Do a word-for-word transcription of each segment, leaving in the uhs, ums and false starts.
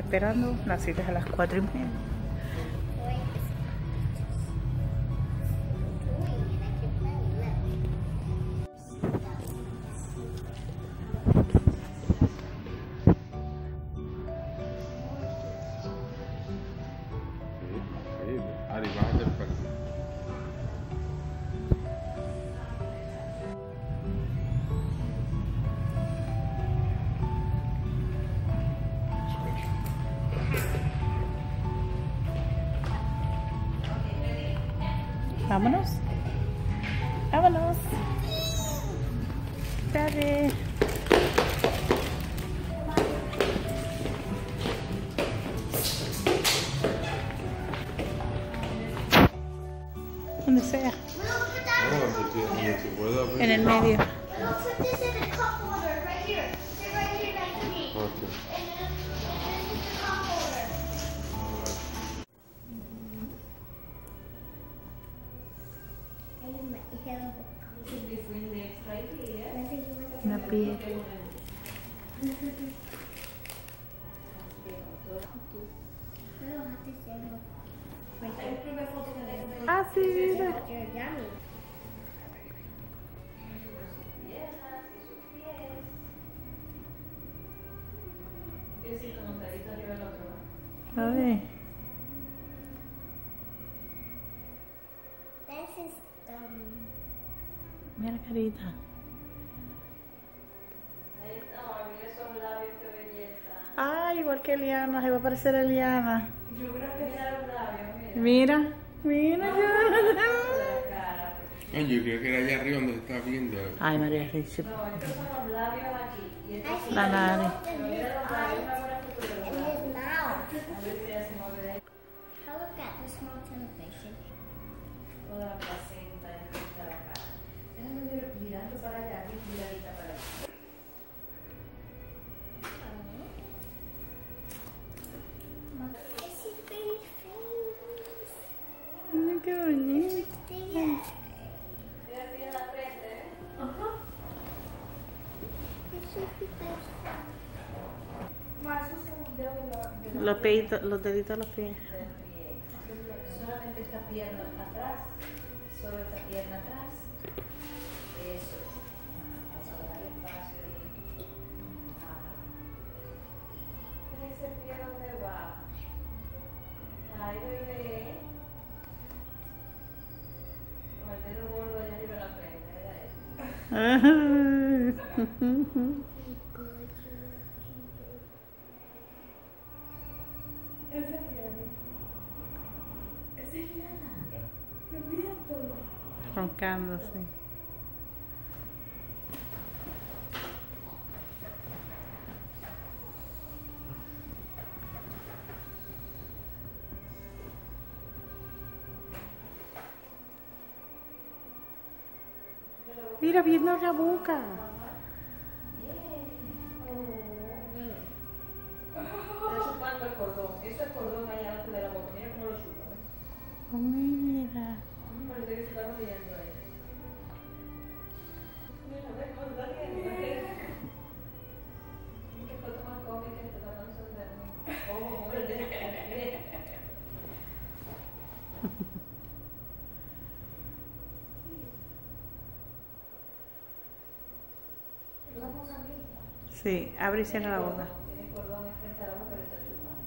esperando. La cita es a las cuatro y media. Vámonos. Vámonos. Dale. Donde sea. En el medio. Una piel. Ah, sí, mira. A ver. Mira la carita. Ah, igual que Eliana, se va a parecer a Eliana. Yo creo que mira los labios, mira. Mira, mira. Ay, yo creo que era allá arriba donde se estaba viendo. Ay, María Richie. no, estos son los labios aquí. Y estos son La nariz. los labios ahora futuro. A ver si ya se mueve de ahí. Toda la placenta en esta la cara. Déjame ver mirando para allá, aquí miradita para allá. Mira qué bonito. Mira así en la frente, ¿eh? Ajá. Los peitos, los deditos de los pies. Solamente esta pierna atrás, solo esta pierna atrás. Eso es. Vamos a dar espacio ahí. Ajá. En ese pie donde va. Ahí bebé. Con el dedo gordo allá arriba de la frente, ¿verdad? Ese es Diana. Ese es Diana. Me viento. Roncando, sí. Mira, viendo la boca. Está chupando el cordón. Eso es cordón allá abajo de la boca. Mira cómo lo chupa. ¿Eh? Oh, mira. Parece que se está riendo ahí. Mira, ve cómo está riendo. Qué foto más cómica que te está dando esos dedos. Oh, hombre, de pie. La boca abierta. Sí, abre y cierra la boca. Tiene cordón enfrente a la boca, le está chupando.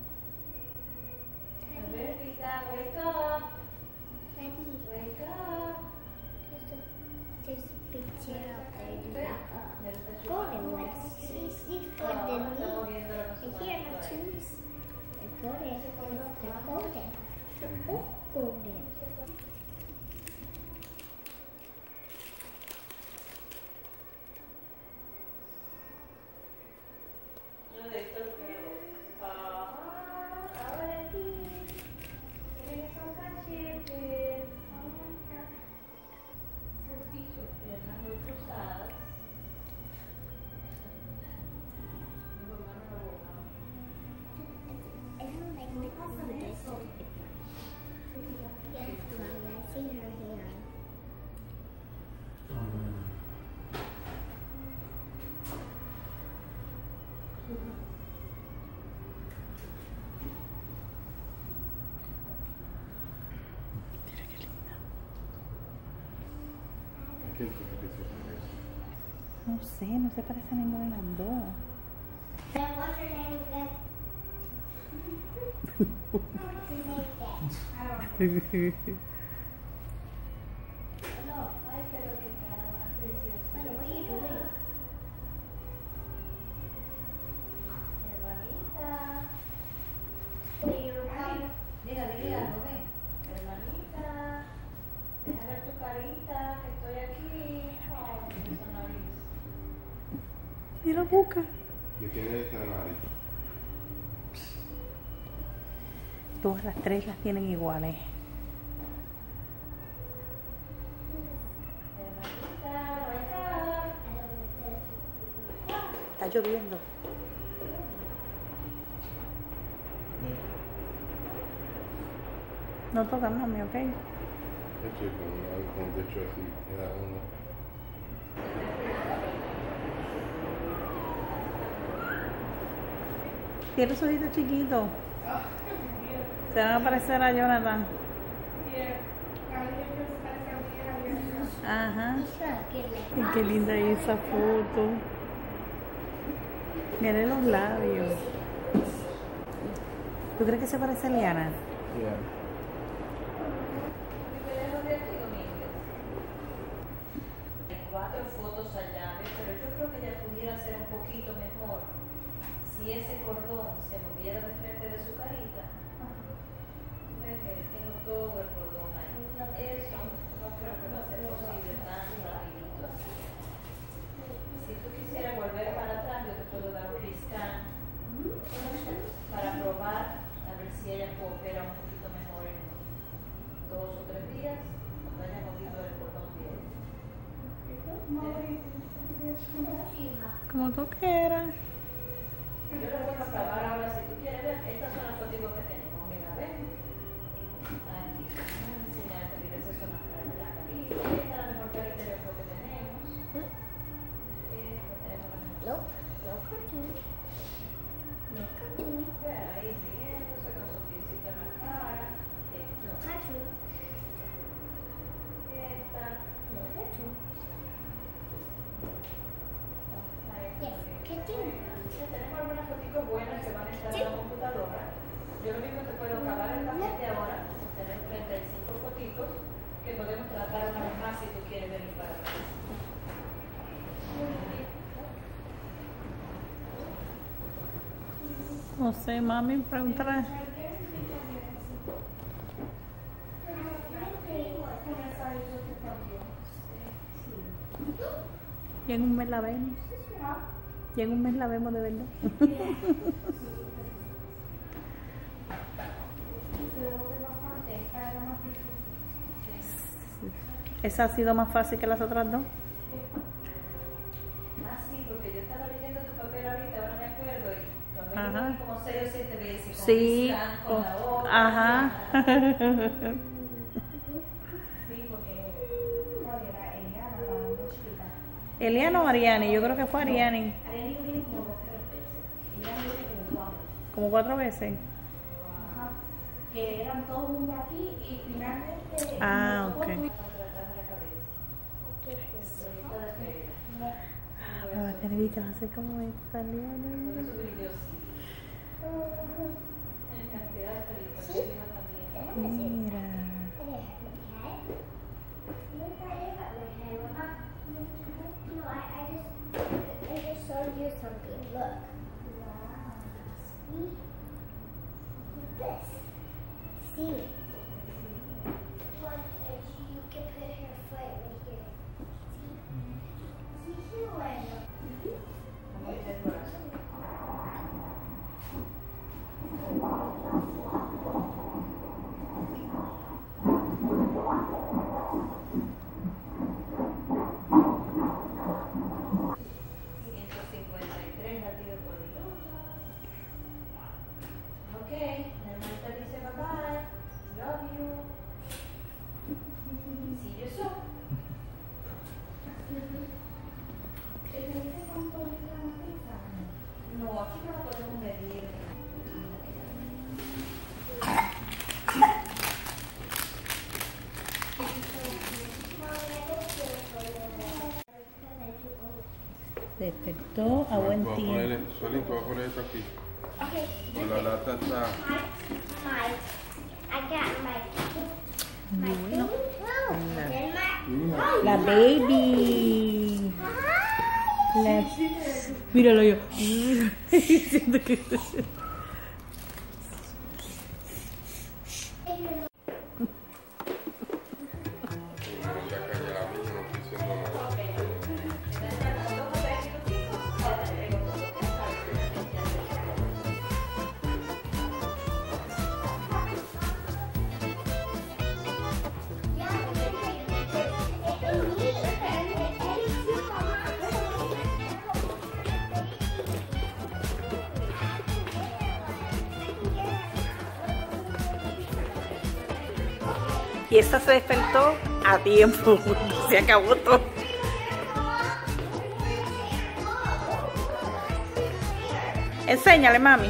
A ver, Pita, wake up. Wake up. There's a big chair out there. Do Ve. that. Ya le está Uh, chupando. golden ones. She's, she's Ah, golden. está moviéndola con su And here I manito have ahí. twos. They're golden. They're golden. They're all golden. Yo de esto lo que hago. Ajá, ahora sí. Miren esos cachetes. Certillo, piernas muy cruzadas. Mi mamá no la boca. I don't like the golden. Yes, No sé, no se parece a ninguna de las dos. Then what's her name again? What's her name again? I don't know. No, ay, pero qué cara más preciosa. Bueno, what are you doing? Hermanita. Do your Ay, mira, dile algo, ven. Hermanita. Deja ver tu carita, que estoy aquí. Oh, esa nariz. Y la boca. ¿De quién es esa nariz? Todas las tres las tienen iguales. Hermanita, ven acá. Está lloviendo. No toca mami, ¿ok? Estoy con, una, con un techo así, queda uno. Tiene los ojitos chiquitos. Se van a parecer a Jonathan. Ajá. Ay, qué linda esa foto. Miren los labios. ¿Tú crees que se parece a Liana? Yeah. Hay cuatro fotos allá, ¿ves? Pero yo creo que ella pudiera ser un poquito mejor si ese cordón se moviera de frente de su carita. Ves que tengo todo el cordón ahí. Eso no creo que va a ser posible tan rapidito. Si tú quisieras volver para atrás, yo te puedo dar un riscan para probar a ver si ella coopera un poquito mejor en dos o tres días cuando haya movido el cordón bien. Como tú quieras. Yo lo voy a acabar ahora si tú quieres ver. Estas son las fotos que tenemos. Mira, ven. Aquí. Voy a enseñarte. Mira, esas son las caras de la carita. Esta es la mejor carita de lo que tenemos. Esta tenemos la mejor. No, no cartoon. No cartoon. Ve ahí riéndose con su piecito en la cara. Esta. No cartoon. Esta. No cartoon. Ahí está. Yes, cartoon. Tenemos algunas fotos buenas que van a estar en la computadora. Yo lo mismo te puedo acabar el paquete ahora, tener treinta y cinco fotitos que podemos tratar una vez más si tú quieres venir para atrás. No sé, mami, pregúntale. Y en un mes la vemos. Y en un mes la vemos de verdad. Esa ha sido más fácil que las otras dos. Ah, sí, porque yo estaba leyendo tu papel ahorita, ahora me acuerdo, y tu amigo Ajá. como seis o siete veces. Con Sí, Cristian, con con- la otra. ajá. Sí, porque ¿cuál era? Eliana, la más chiquita. Eliana o Ariani, yo creo que fue Ariani. Ariani viene como dos tres veces. Eliana viene como cuatro. Como cuatro veces. Ajá. Que eran todo el mundo aquí y finalmente. Ah, nos tocó ok. para tratar de la cabeza. Solita de feria. Ah, va a tener vista, va a ser como esta Por Eliana. eso brillo sí. En cantidad de películas. Sí. Yo también. Mira. No, I, I just, I just showed you something. Look. Wow. See? Look at this. See? One, uh, you can put her foot right here. See? See here, Wendell? Vamos a meter el corazón. ciento cincuenta y tres latidos por minuto. Ok, la hermanita dice bye bye. Love you. See you soon. No, aquí no lo podemos medir. Despertó a buen Voy a tiempo. ponerle, Solín, te voy a poner esto aquí. Okay. Con la lata está. My, I got my, my Bueno. food. La- Then my, Mira. La baby. Hi. La... Míralo yo. Siento que... Ya calla la niña, no estoy diciendo nada. Y esta se despertó a tiempo. Se acabó todo. Enséñale, mami.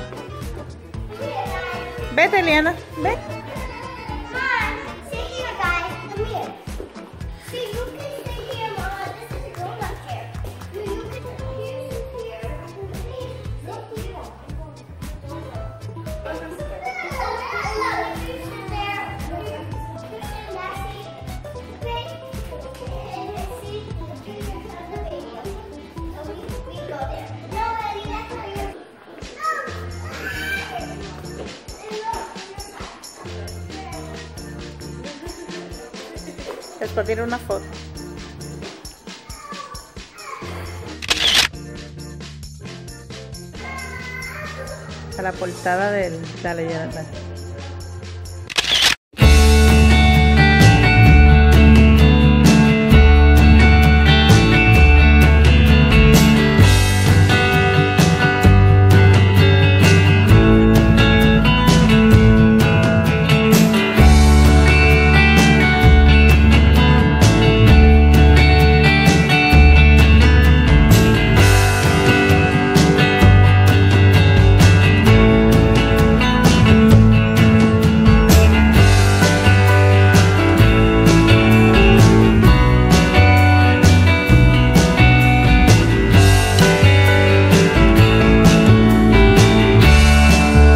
Vete, Eliana. Ve. Mom, sit here, guys. Come here. See, you can sit here, Mama. This is a grown-up chair. You, you can sit here, sit here. Please, sit here. Look, you sit there. You sit in that seat. Okay? And this seat, the pictures of the baby. So we, we go there. No, Eddie, that's not your... Después tiene una foto. A la portada del... Dale, ya, dale.